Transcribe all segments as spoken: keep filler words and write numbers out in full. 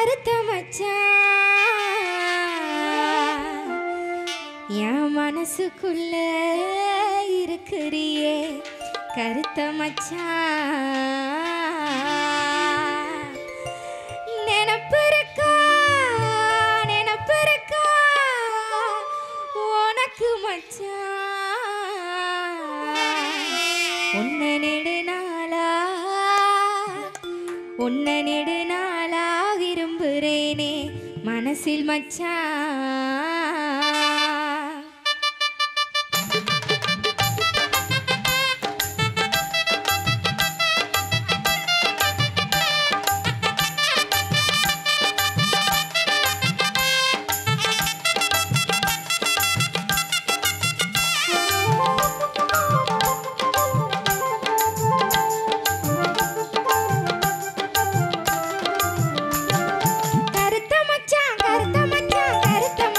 கருத்த மச்சான் என் மனசுக்குள்ள இருக்கிறியே கருத்த மச்சான் நினப்பு இருக்கா நினப்பு இருக்கா உனக்கு மச்சான் உன்னை நெடு நாளா உன்னை நெடு நாளா விரும்புறேனே மனசில் மச்சான் கருத்த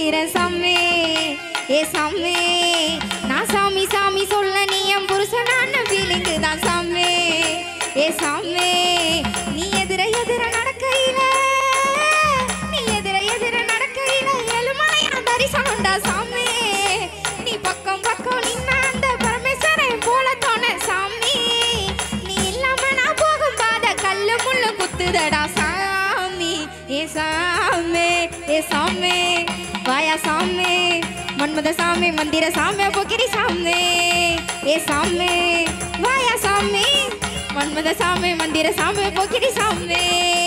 மந்திர சாமி ஏ சாமி நான் சாமி சாமி சொல்ல நீ என் புருஷனான ஃபீலிங்கு தான் சாமி ஏ சாமி நீ எதிர எதிர நடக்கையில நீ எதிர எதிர நடக்கையில ஏழுமலையா தரிசனம்டா சாமி நீ பக்கம் பக்கம் நின்னா அந்த பரமேஸ்வரன் போல தோண சாமி நீ இல்லாம நான் போகும் பாத கல்லு முள்ளு குத்துதடா சாமி ஏ சாமி ஏ சாமி வாயா சாமி மன்மத சாமி மந்திர சாமி போக்கிரி சாமி ஏ சாமி வாயா சாமி மன்மத சாமி மந்திர சாமி போக்கிரி சாமி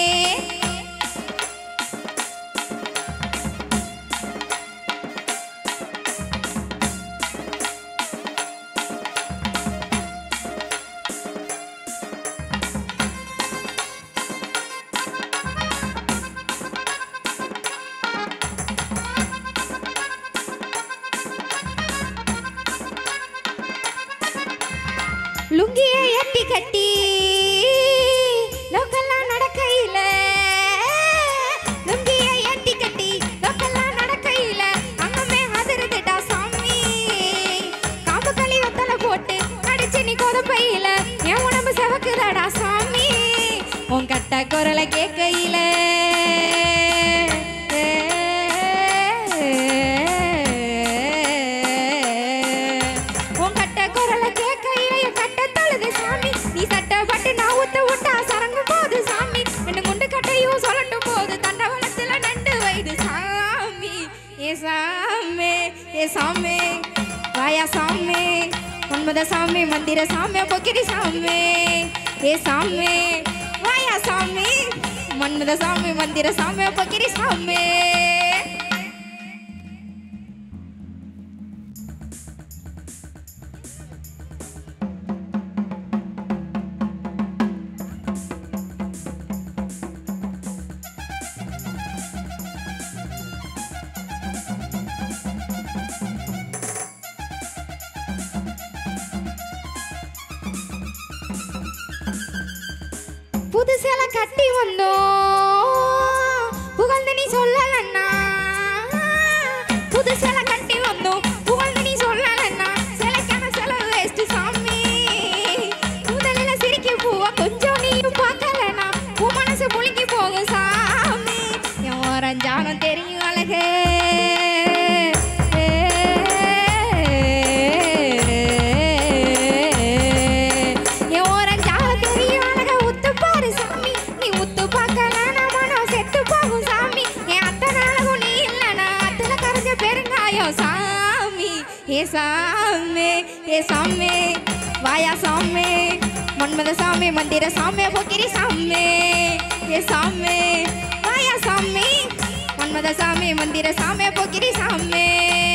லுங்கியை எட்டி கட்டி லோக்கெல்லாம் நடக்கையில லுங்கியை எட்டி கட்டி லோக்கெல்லாம் நடக்கையில அங்கமே அதிருதுடா சாமி காம்பு களி வத்தலை போட்டு அடிச்சு நீ கொதப்பையில என் உடம்பு செவக்குதடா சாமி உன் கட்ட குரலை கேட்கையில சாமி வாயா சாமி மன்மத சாமி மந்திர சாமி போக்கிரி சாமி ஏ சாமி வாயா சாமி மன்மத சாமி மந்திர சாமி போக்கிரி சாமி புது சேலை கட்டி வந்தோம் புகழ்ந்து நீ சொல்லலன்னா புது சேலை கட்டி வந்தோம் புகழ்ந்து நீ சொல்லலன்னா சேலைக்கான செலவு வேஸ்ட் சாமி முதலில சிரிக்கி பூவா கொஞ்சம் நீயும் பார்க்கலனா உன் மனசு புளிங்கி போகும் சாமி என் ஓரஞ்சானம் தெரியும் அழகே ஏ சாமி ஏ சாமி வாயா சாமி மன்மத சாமி மந்திர சாமி போக்கிரி சாமி ஏ சாமி வாயா சாமி மன்மத சாமி மந்திர சாமி போக்கிரி சாமி